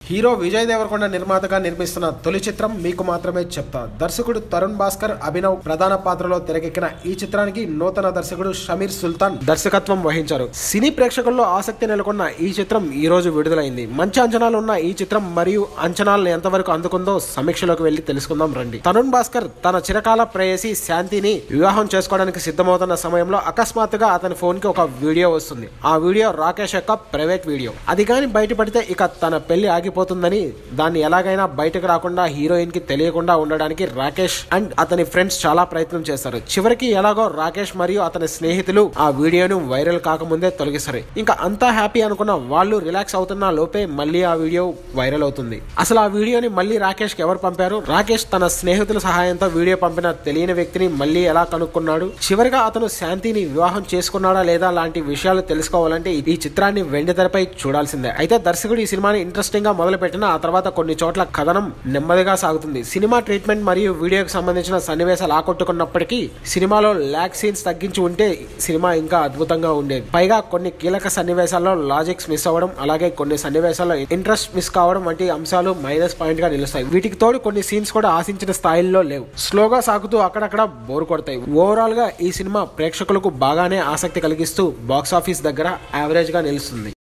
Hero Vijay Devarakonda నిర్మాతగా నిర్మిస్తున్న తొలి చిత్రం మీకు మాత్రమే చెప్తా. దర్శకుడు తరుణ్ భాస్కర్ అభినవ్ ప్రధాన పాత్రలో తెరకెక్కిన ఈ చిత్రానికి నూతన దర్శకుడు షమీర్ సుల్తాన్ దర్శకత్వం వహించారు. సినీ ప్రేక్షకుల్లో ఆసక్తి నెలకొన్న ఈ చిత్రం ఈ రోజు విడుదలైంది. మంచి అంచనాలు ఉన్న ఈ చిత్రం మరియు అంచనాలను ఎంతవరకు అందుకుందో సమీక్షలోకి వెళ్లి తెలుసుకుందాం రండి. తరుణ్ భాస్కర్ తన చిరకాల ప్రేయసి శాంతిని వివాహం చేసుకోవడానికి సిద్ధమవుతున్న సమయంలో అకస్మాత్తుగా అతని ఫోన్ కి ఒక వీడియో వస్తుంది. ఆ వీడియో రాకేష్ యొక్క ప్రైవేట్ వీడియో. అది కానీ బయటపడితే ఇక తన పెళ్లి పోతుందని దాన్ని ఎలాగైనా బయటకు రాకుండా హీరోయిన్ కి తెలియకుండా ఉండడానికి రాకేష్ అండ్ అతని ఫ్రెండ్స్ చాలా ప్రయత్నం చేస్తారు. చివరికి ఎలాగో రాకేష్ మరియు అతని స్నేహితులు ఆ వీడియోను వైరల్ కాకముందే తొలగిస్తారు. ఇంకా అంతా హ్యాపీ అనుకున్న వాళ్ళు రిలాక్స్ అవుతున్న లోపే మళ్ళీ ఆ వీడియో వైరల్ అవుతుంది. అసలు ఆ వీడియోని మళ్ళీ రాకేష్ కి ఎవరు పంపారు? రాకేష్ తన స్నేహితుల సహాయంతో వీడియో పంపిన తెలియని వ్యక్తిని మళ్ళీ ఎలా కనుక్కున్నాడు? చివరిగా అతను శాంతిని వివాహం చేసుకున్నాడా లేదా లాంటి విషయాలు తెలుసుకోవాలంటే ఈ చిత్రాన్ని వెండితెరపై చూడాల్సిందే. అయితే దర్శకుడు ఈ సినిమాని ఇంట్రెస్టింగ్ గా మొదలు పెట్టిన ఆ తర్వాత కొన్ని చోట్ల కథనం నెమ్మదిగా సాగుతుంది. సినిమా ట్రీట్మెంట్ మరియు వీడియోకి సంబంధించిన సన్నివేశాలు ఆకట్టుకున్నప్పటికీ సినిమాలో ల్యాగ్ సీన్స్ తగ్గించి ఉంటే సినిమా ఇంకా అద్భుతంగా ఉండేది. పైగా కొన్ని కీలక సన్నివేశాల్లో లాజిక్స్ మిస్ అవ్వడం, అలాగే కొన్ని సన్నివేశాల్లో ఇంట్రెస్ట్ మిస్ కావడం వంటి అంశాలు మైనస్ పాయింట్ గా నిలుస్తాయి. వీటికి తోడు కొన్ని సీన్స్ కూడా ఆశించిన స్థాయిలో లేవు. స్లోగా సాగుతూ అక్కడక్కడ బోర్ కొడతాయి. ఓవరాల్ గా ఈ సినిమా ప్రేక్షకులకు బాగానే ఆసక్తి కలిగిస్తూ బాక్సాఫీస్ దగ్గర యావరేజ్ గా నిలుస్తుంది.